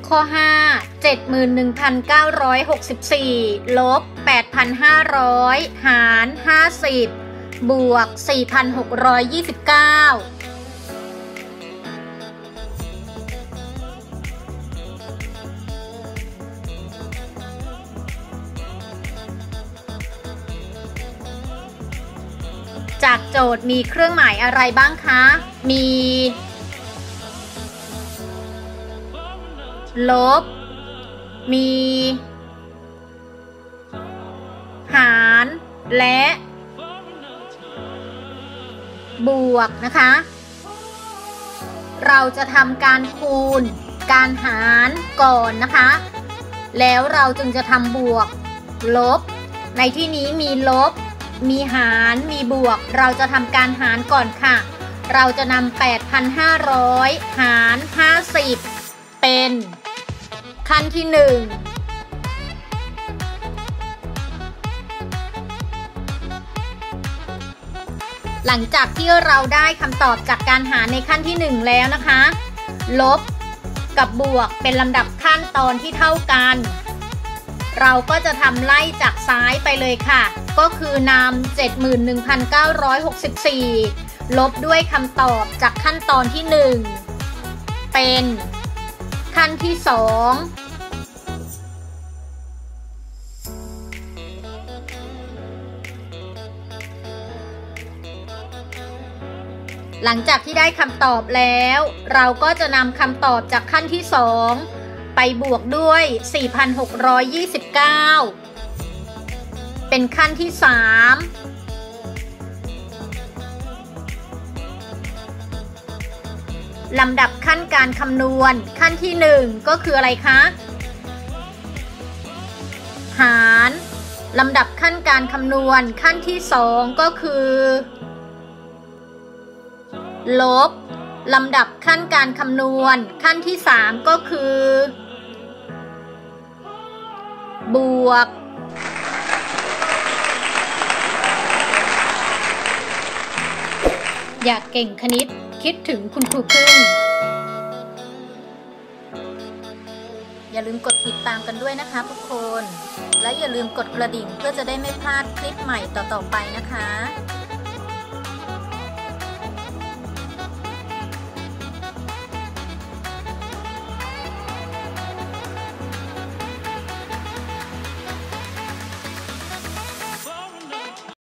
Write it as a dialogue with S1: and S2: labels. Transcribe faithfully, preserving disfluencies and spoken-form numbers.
S1: ข้อห้า เจ็ดหมื่นหนึ่งพันเก้าร้อยหกสิบสี่ ลบ แปดพันห้าร้อย หาร ห้าสิบ บวก สี่พันหกร้อยยี่สิบเก้า จากโจทย์มีเครื่องหมายอะไรบ้างคะ มี ลบ มี หาร และ บวกนะคะ เราจะทำการคูณ การหารก่อนนะคะ แล้วเราจึงจะทำบวก ลบ ในที่นี้มีลบ มีหาร มีบวก เราจะทำการหารก่อนค่ะ เราจะนำ แปดพันห้าร้อย หาร ห้าสิบ เป็นขั้นที่หนึ่ง หลังจากที่เราได้คำตอบจากการหารในขั้นที่หนึ่งแล้วนะคะ ลบกับบวกเป็นลำดับขั้นตอนที่เท่ากัน เราก็จะทำไล่จากซ้ายไปเลยค่ะ ก็คือนำ เจ็ดหมื่นหนึ่งพันเก้าร้อยหกสิบสี่ ลบด้วยคำตอบจากขั้นตอนที่หนึ่ง เป็นขั้นที่สอง หลังจากที่ได้คำตอบแล้ว เราก็จะนำคำตอบจากขั้นที่สองไปบวกด้วย สี่พันหกร้อยยี่สิบเก้า เป็นขั้นที่สาม ลำดับขั้นการคำนวณขั้นที่หนึ่งก็คืออะไรคะ หารลำดับขั้นการคำนวณขั้นที่สองก็คือ ลบลำดับขั้นการคำนวณขั้นที่สามก็คือ บวก อยากเก่งคณิตคิดถึงคุณครูพึ่งอย่าลืมกดติดตามกันด้วยนะคะทุกคนและอย่าลืมกดกระดิ่งเพื่อจะได้ไม่พลาดคลิปใหม่ต่อๆไปนะคะ